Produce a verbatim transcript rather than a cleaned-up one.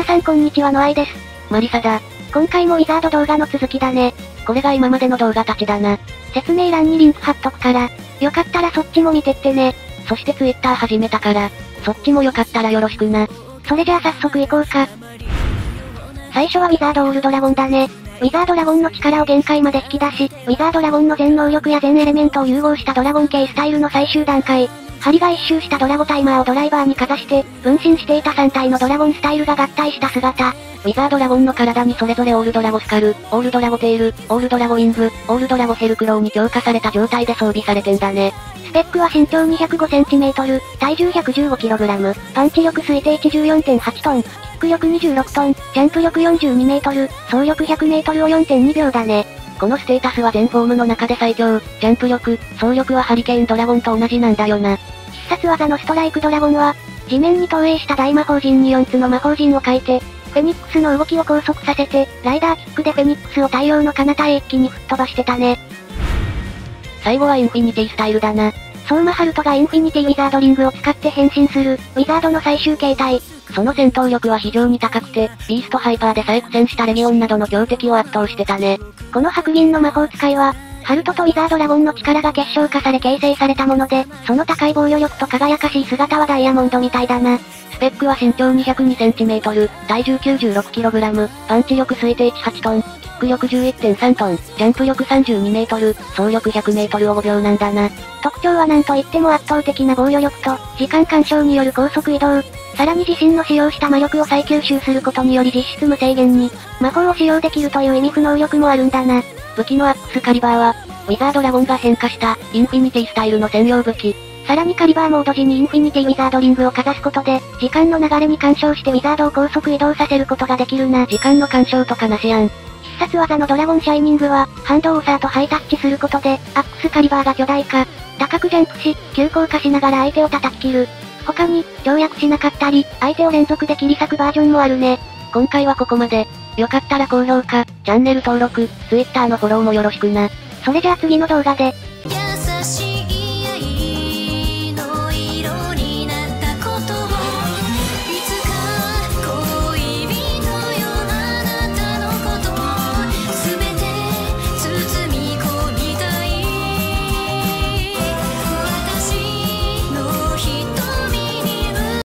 さんこんにちはのあいです。 マリサだ。 今回もウィザード動画の続きだね。 これが今までの動画たちだな。 説明欄にリンク貼っとくから、よかったらそっちも見てってね。 そして Twitter 始めたから、そっちもよかったらよろしくな。 それじゃあ早速行こうか。最初はウィザードオールドラゴンだね。ウィザードラゴンの力を限界まで引き出し、ウィザードラゴンの全能力や全エレメントを融合したドラゴン系スタイルの最終段階。針が一周したドラゴタイマーをドライバーにかざして、分身していたさん体のドラゴンスタイルが合体した姿。 ウィザードラゴンの体にそれぞれオールドラゴスカル、オールドラゴテール、オールドラゴウィング、オールドラゴヘルクローに強化された状態で装備されてんだね。 スペックは身長 にひゃくごセンチメートル、体重 ひゃくじゅうごキログラム、パンチ力推定値 じゅうよんてんはちトン、キック力にじゅうろくトン、ジャンプ力よんじゅうにメートル、走力ひゃくメートルを よんてんにびょうだね。 このステータスは全フォームの中で最強、ジャンプ力、走力はハリケーンドラゴンと同じなんだよな。 必殺技のストライクドラゴンは、地面に投影した大魔法陣によっつの魔法陣を書いて、フェニックスの動きを高速させて、ライダーキックでフェニックスを太陽の彼方へ一気に吹っ飛ばしてたね。 最後はインフィニティスタイルだな。 ソーマハルトがインフィニティウィザードリングを使って変身する、ウィザードの最終形態。 その戦闘力は非常に高くて、ビーストハイパーで再苦戦したレギオンなどの強敵を圧倒してたね。 この白銀の魔法使いは、ハルトとウィザードラゴンの力が結晶化され形成されたもので、その高い防御力と輝かしい姿はダイヤモンドみたいだな。 スペックは身長 にひゃくにセンチメートル、体重 きゅうじゅうろくキログラム、パンチ力推定値はちトン、キック力 じゅういってんさんトン、ジャンプ力さんじゅうにメートル、走力ひゃくメートルをごびょうなんだな。 特徴はなんといっても圧倒的な防御力と、時間干渉による高速移動。さらに自身の使用した魔力を再吸収することにより実質無制限に、魔法を使用できるという意味不能力もあるんだな。 武器のアックスカリバーは、ウィザードラゴンが変化した、インフィニティスタイルの専用武器。 さらにカリバーモード時にインフィニティウィザードリングをかざすことで、時間の流れに干渉してウィザードを高速移動させることができるな。 時間の干渉とかなしやん。 必殺技のドラゴンシャイニングは、ハンドオーサーとハイタッチすることで、アックスカリバーが巨大化。高くジャンプし、急降下しながら相手を叩き切る。他に、跳躍しなかったり、相手を連続で切り裂くバージョンもあるね。 今回はここまで。よかったら高評価、チャンネル登録、Twitter のフォローもよろしくな。 それじゃあ次の動画で。